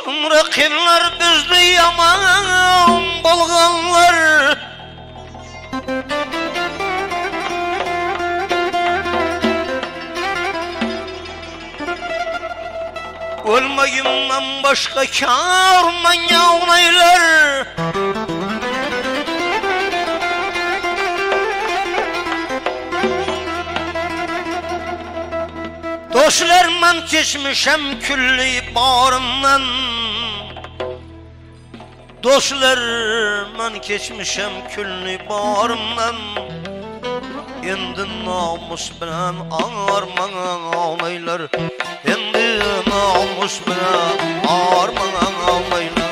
Rakibler bizde yaman bolganlar. Ölmeyimden başka kâr manyağlaylar. Dostlar men keçmişem külli bağrımdan. Dostlar men keçmişem külli bağrımdan. Endi namus bilen arman ağlaylar. Endi namus bilen arman ağlaylar.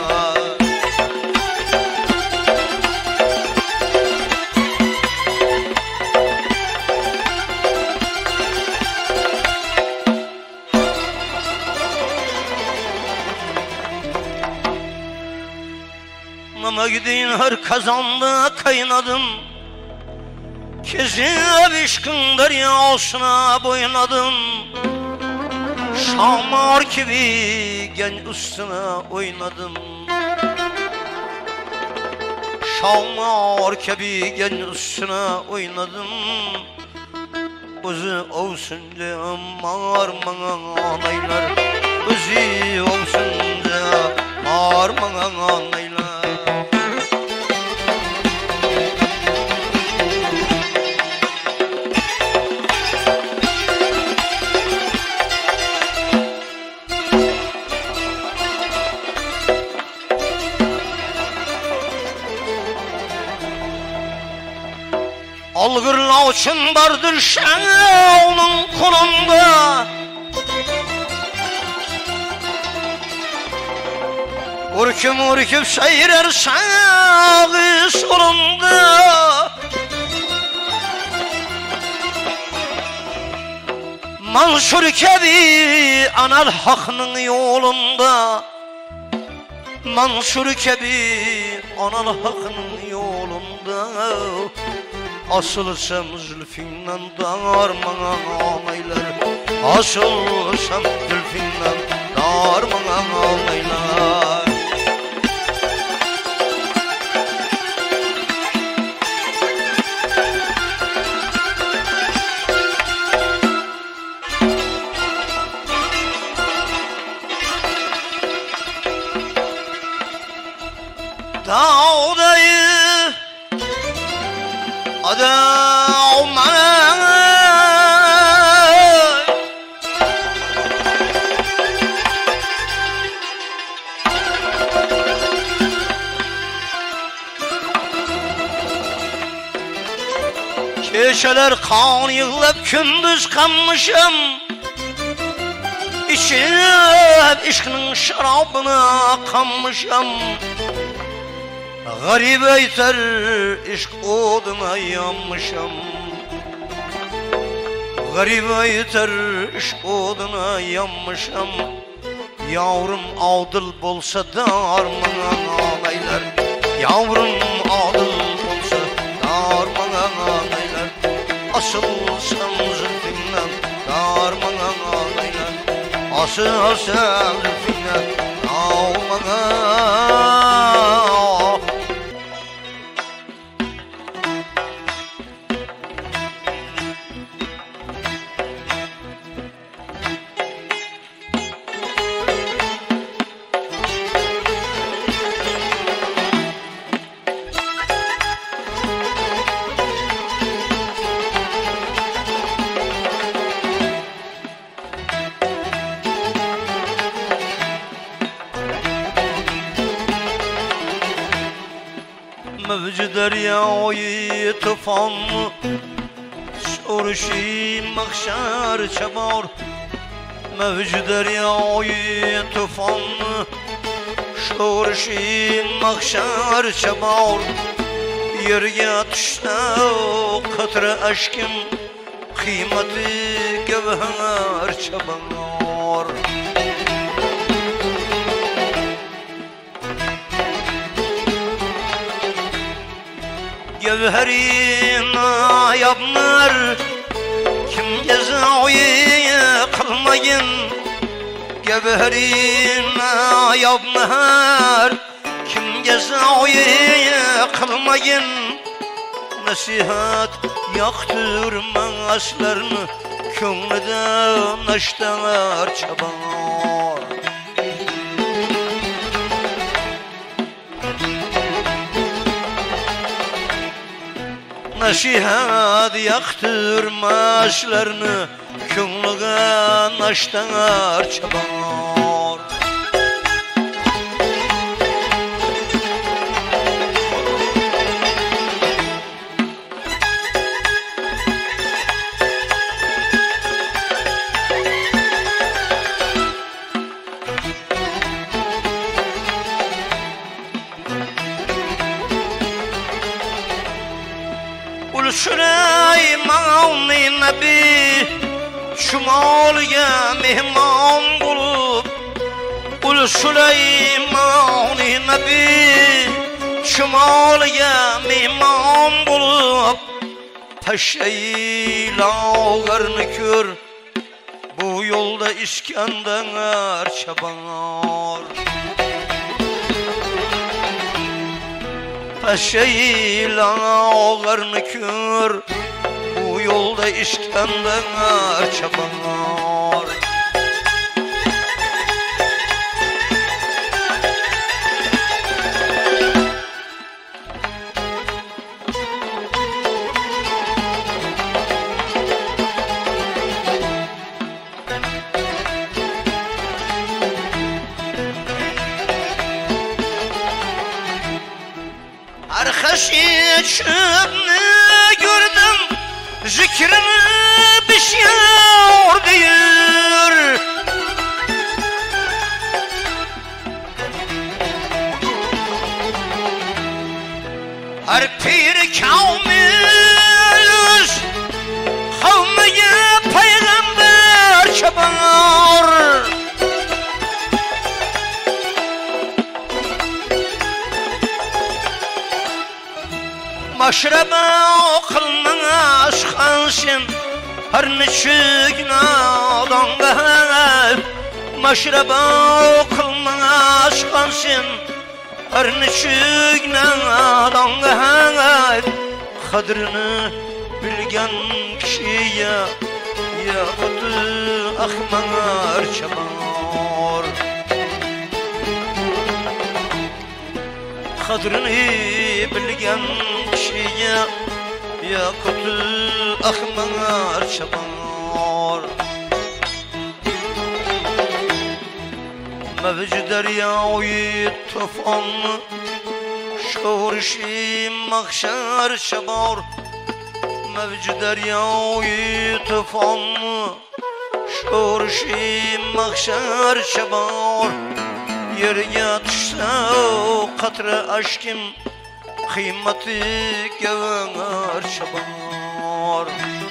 Mama gidin her kazanda kaynadım. Kezib işkin deryasına boynadım. Şamar gibi gen üstüne oynadım. Şamar gibi gen üstüne oynadım. Özü olsun diye marman ağlaylar. Özü olsun diye marman ağlaylar. Algırla için vardır şanının kolunda. Ürküm seyrer sağı solunda. Mansur kebi anal hakkının yolunda. Mansur kebi anal hakkının yolunda. Asılsam zülfünden darman ağlaylar. Asılsam zülfünden darman ağlaylar. Dağdayı adamlar Keşeler kan yığılıp gündüz kanmışım. İçip işkinin şarabına kanmışım. Garip eyter işk oduna yanmışım. Garip eyter işk oduna yanmışım. Yavrum adıl bolsa darman ağlaylar. Yavrum adıl bolsa darman ağlaylar. Asılsam zülfünden darman ağlaylar. Asılsam zülfünden darman ağlaylar. Mevcu deryayı tufanlı Soruşi mahşer çabar. Mevcu deryayı tufanlı Soruşi mahşer çabar. Yerge düştü katre aşkım Kıymeti gevher çabar. Gevherina yapnar kim cezayı kılmayın. geberine yapnar kimge zayi kılmayın nasihat yaktırmazlarını köngüden açtılar çabalar nasihat yaktırmazlarını köngüden açtılar çabalar Süleyman Nebi Şumal'ya mehman bulup Ul Süleyman Nebi Şumal'ya mehman bulup Paşa'yla ağırını kör Bu yolda İskender çabalar Paşa'yla ağırını kör Bu yolda İskender çabalar Arkası çöpünü gördüm Zikrini bir şey diyor Her pir kavmiz Kavmiye peygamber çabar Maşraba kılmana aşkansın Her neçik nadan Maşraba kılmana aşkansın Her neçik nadan Kadrını bilgen kişiye Yakutu akmanar çabar Kadrını bilgen kişiye Yakutu akmanar çabar Mevcu deryayı tufanı Şorişi mahşer çabar Mevcu deryayı tufanı Şorişi mahşer çabar Yerge düşse o katre aşkım Kıymeti gevener çabar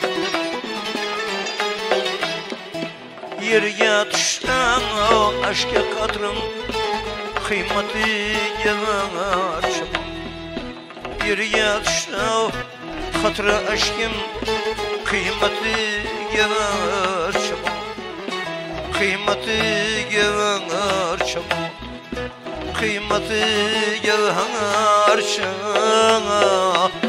Yerge düşse o aşka katrım Kıymeti gevener çabar Yerge düşse o katre aşkım Kıymeti gevener çabar Kıymeti gevener çabar Kıymeti gevener çabar